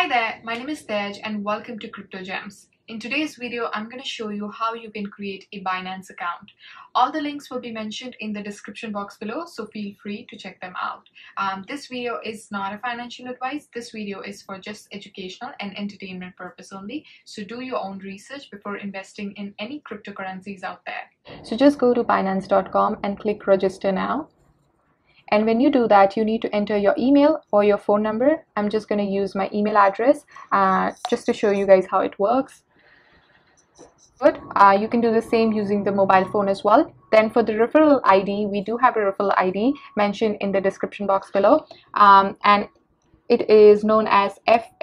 Hi there, my name is Tej and welcome to Crypto Gems. In today's video, I'm going to show you how you can create a Binance account. All the links will be mentioned in the description box below, so feel free to check them out. This video is not a financial advice. This video is for just educational and entertainment purpose only. So do your own research before investing in any cryptocurrencies out there. So just go to Binance.com and click register now. And when you do that, you need to enter your email or your phone number. I'm just going to use my email address just to show you guys how it works. Good. You can do the same using the mobile phone as well. Then for the referral ID, we do have a referral ID mentioned in the description box below. And it is known as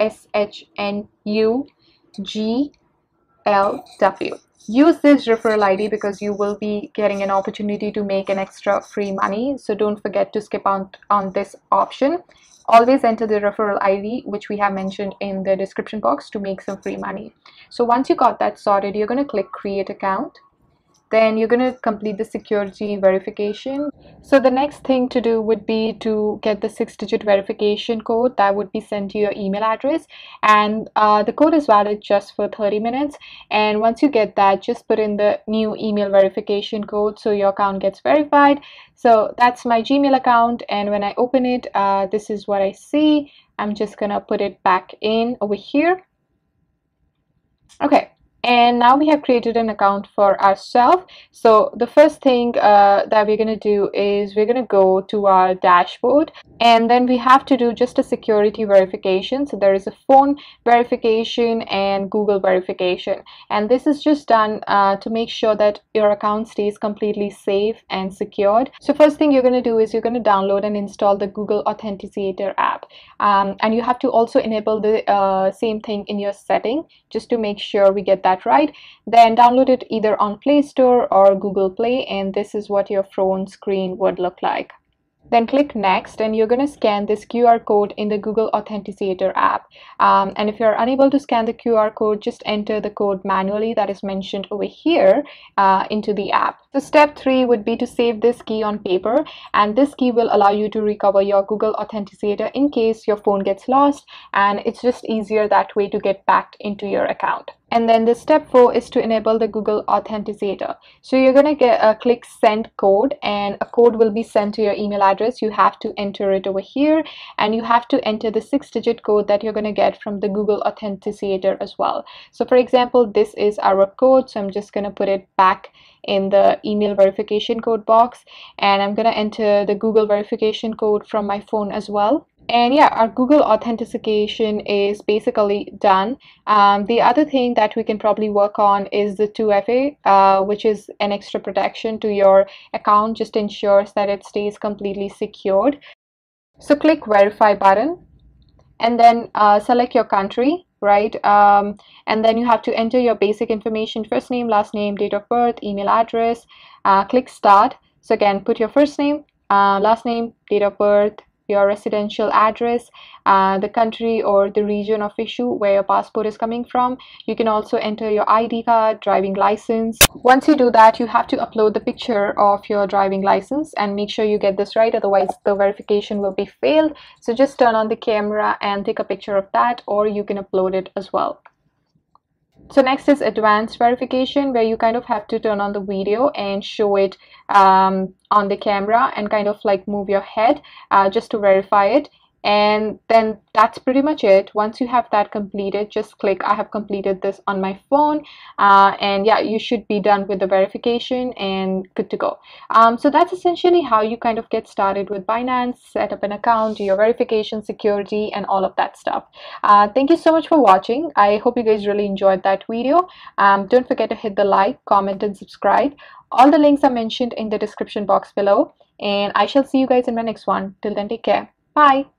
FSHNUGLW. Use this referral ID because you will be getting an opportunity to make an extra free money. So don't forget to skip on this option. Always enter the referral ID, which we have mentioned in the description box, to make some free money. So once you got that sorted, you're going to click create account. Then you're going to complete the security verification. So the next thing to do would be to get the 6-digit verification code that would be sent to your email address, and the code is valid just for 30 minutes. And once you get that, just put in the new email verification code so your account gets verified. So that's my Gmail account, and when I open it, this is what I see. I'm just gonna put it back in over here. Okay. And now we have created an account for ourselves. So the first thing that we're going to do is we're going to go to our dashboard, and then we have to do just a security verification. So there is a phone verification and Google verification, and this is just done to make sure that your account stays completely safe and secured. So first thing you're going to do is you're going to download and install the Google Authenticator app, and you have to also enable the same thing in your setting just to make sure we get that right. Then download it either on Play Store or Google Play, and this is what your phone screen would look like. Then click next, and you're going to scan this QR code in the Google Authenticator app. And if you're unable to scan the QR code, just enter the code manually that is mentioned over here into the app. So step 3 would be to save this key on paper, and this key will allow you to recover your Google Authenticator in case your phone gets lost, and it's just easier that way to get back into your account. And then the step 4 is to enable the Google Authenticator. So you're going to click send code, and a code will be sent to your email address. You have to enter it over here, and you have to enter the 6-digit code that you're going to get from the Google Authenticator as well. So for example, this is our code, so I'm just going to put it back in the email verification code box, and I'm going to enter the Google verification code from my phone as well. And yeah, our Google authentication is basically done. The other thing that we can probably work on is the 2FA, which is an extra protection to your account, just ensures that it stays completely secured. So click verify button, and then select your country, right? And then you have to enter your basic information: first name, last name, date of birth, email address. Click start. So again, put your first name, last name, date of birth, your residential address, the country or the region of issue where your passport is coming from. You can also enter your ID card, driving license. Once you do that, you have to upload the picture of your driving license, and make sure you get this right, otherwise the verification will be failed. So just turn on the camera and take a picture of that, or you can upload it as well. So next is advanced verification, where you kind of have to turn on the video and show it on the camera and kind of like move your head just to verify it. And then that's pretty much it. Once you have that completed, just click I have completed this on my phone, and yeah, you should be done with the verification and good to go. So that's essentially how you kind of get started with Binance, set up an account, do your verification, security, and all of that stuff. Thank you so much for watching. I hope you guys really enjoyed that video. Don't forget to hit the like, comment, and subscribe. All the links are mentioned in the description box below, and I shall see you guys in my next one. Till then, take care. Bye.